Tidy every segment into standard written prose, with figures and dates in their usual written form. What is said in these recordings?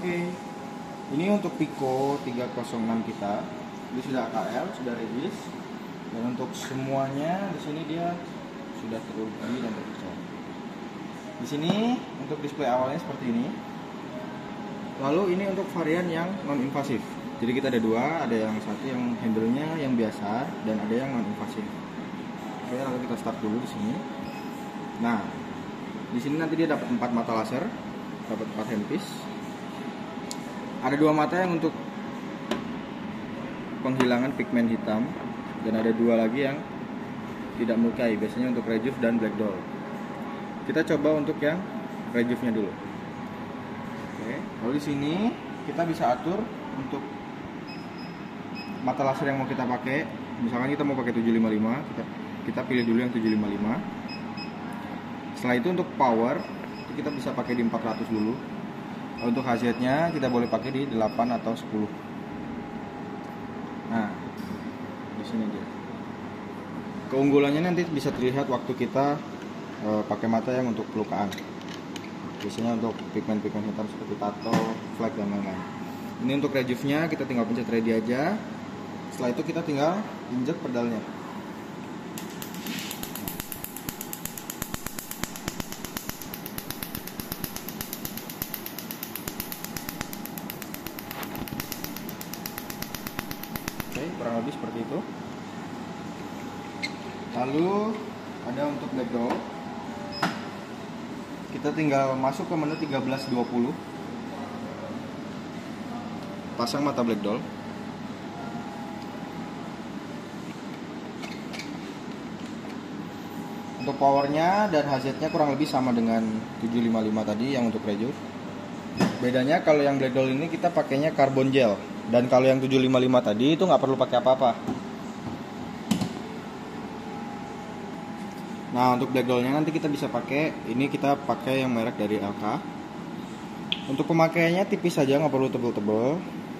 Oke. Ini untuk Pico 306 kita. Ini sudah AKL, sudah regis. Dan untuk semuanya di sini dia sudah teruji dan terpercaya. Di sini untuk display awalnya seperti ini. Lalu ini untuk varian yang non invasif. Jadi kita ada dua, ada yang satu yang handle-nya yang biasa dan ada yang non invasif. Oke, lalu kita start dulu di sini. Nah, di sini nanti dia dapat 4 mata laser, dapat 4 handpiece. Ada 2 mata yang untuk penghilangan pigmen hitam dan ada 2 lagi yang tidak melukai, biasanya untuk rejuve dan black doll. Kita coba untuk yang rejuve-nya dulu. Oke, lalu di sini kita bisa atur untuk mata laser yang mau kita pakai. Misalkan kita mau pakai 755, kita pilih dulu yang 755. Setelah itu untuk power kita bisa pakai di 400 dulu. Untuk HZ-nya kita boleh pakai di 8 atau 10. Nah, di sini dia. Keunggulannya nanti bisa terlihat waktu kita pakai mata yang untuk pelukaan. Biasanya untuk pigmen-pigmen hitam seperti tato, flek dan lain-lain. Ini untuk rejuve-nya kita tinggal pencet ready aja. Setelah itu kita tinggal injek pedalnya. Oke, kurang lebih seperti itu. Lalu ada untuk black doll. Kita tinggal masuk ke menu 1320. Pasang mata black doll. Untuk powernya dan HZ-nya kurang lebih sama dengan 755 tadi yang untuk rejuve. Bedanya kalau yang black doll ini kita pakainya carbon gel. Dan kalau yang 755 tadi itu nggak perlu pakai apa-apa. Nah, untuk black doll-nya nanti kita bisa pakai, ini kita pakai yang merek dari LK. Untuk pemakaiannya tipis saja, nggak perlu tebel-tebel.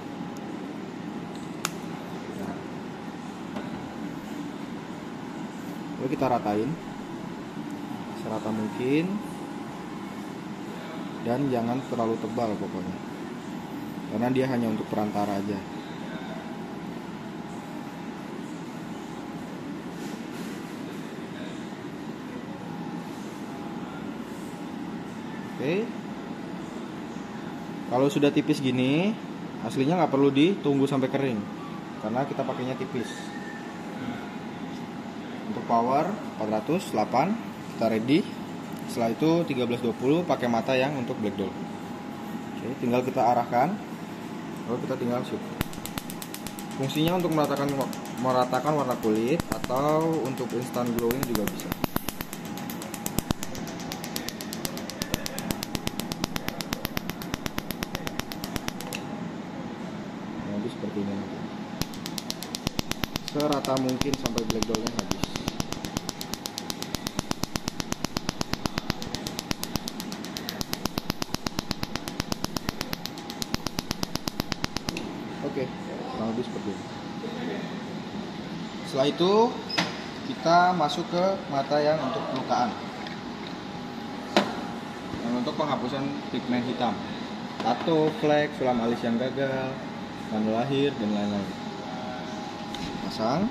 Lalu kita ratain serata mungkin. Dan jangan terlalu tebal pokoknya. Karena dia hanya untuk perantara aja. Oke. Kalau sudah tipis gini, aslinya nggak perlu ditunggu sampai kering, karena kita pakainya tipis. Untuk power 408, kita ready. Setelah itu 1320 pakai mata yang untuk black doll. Oke, tinggal kita arahkan. Lalu kita tinggal shoot. Fungsinya untuk meratakan warna kulit atau untuk instant glowing juga bisa. Jadi seperti ini nanti. Serata mungkin sampai black dollnya habis. Oke, kurang lebih seperti ini. Setelah itu kita masuk ke mata yang untuk pelukaan. Yang untuk penghapusan pigmen hitam, tato, flek, sulam alis yang gagal, tanda lahir dan lain-lain. Pasang.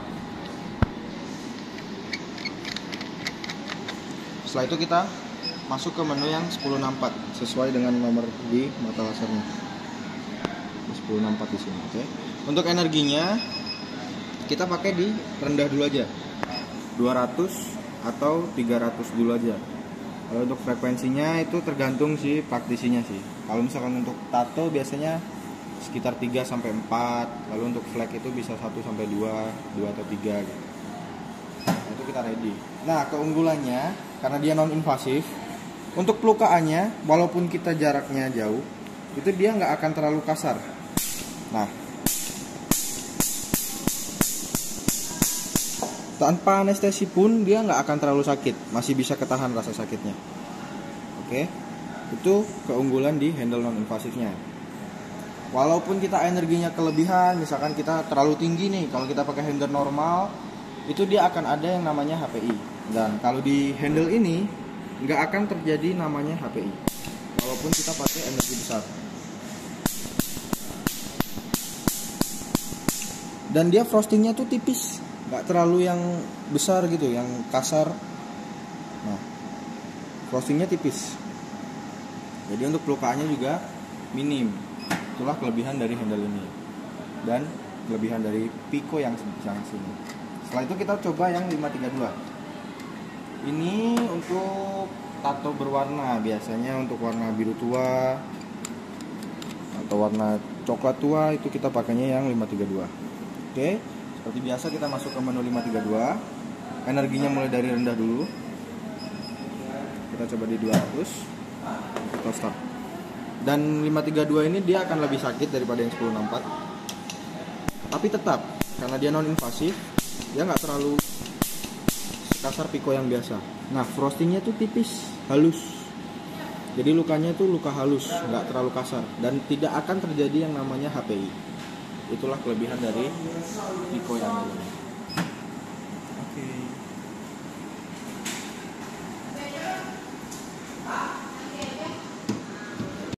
Setelah itu kita masuk ke menu yang 1064 sesuai dengan nomor di mata lasernya. 1064 di sini, oke. Untuk energinya kita pakai di rendah dulu aja. 200 atau 300 dulu aja. Kalau untuk frekuensinya itu tergantung si praktisinya sih. Kalau misalkan untuk tato biasanya sekitar 3 sampai 4. Lalu untuk flek itu bisa 1 sampai 2 atau 3 gitu. Nah, itu kita ready. Nah, keunggulannya karena dia non invasif, untuk pelukaannya walaupun kita jaraknya jauh, itu dia nggak akan terlalu kasar. Nah, tanpa anestesi pun dia nggak akan terlalu sakit, masih bisa ketahan rasa sakitnya. Oke, itu keunggulan di handle non invasifnya. Walaupun kita energinya kelebihan, misalkan kita terlalu tinggi nih, kalau kita pakai handle normal, itu dia akan ada yang namanya HPI. Dan kalau di handle ini nggak akan terjadi namanya HPI, walaupun kita pakai energi besar. Dan dia frostingnya tuh tipis, nggak terlalu yang besar gitu, yang kasar. Nah, frostingnya tipis. Jadi untuk pelukaannya juga minim. Itulah kelebihan dari handle ini dan kelebihan dari Pico yang sini. Setelah itu kita coba yang 532. Ini untuk tato berwarna, biasanya untuk warna biru tua atau warna coklat tua itu kita pakainya yang 532. Oke, seperti biasa kita masuk ke menu 532. Energinya mulai dari rendah dulu. Kita coba di 200. Kita start. Dan 532 ini dia akan lebih sakit daripada yang 1064. Tapi tetap, karena dia non invasif, dia nggak terlalu kasar Pico yang biasa. Nah, frostingnya tuh tipis, halus. Jadi lukanya tuh luka halus, nggak terlalu kasar dan tidak akan terjadi yang namanya HPI. Itulah kelebihan dari Pico yang ini.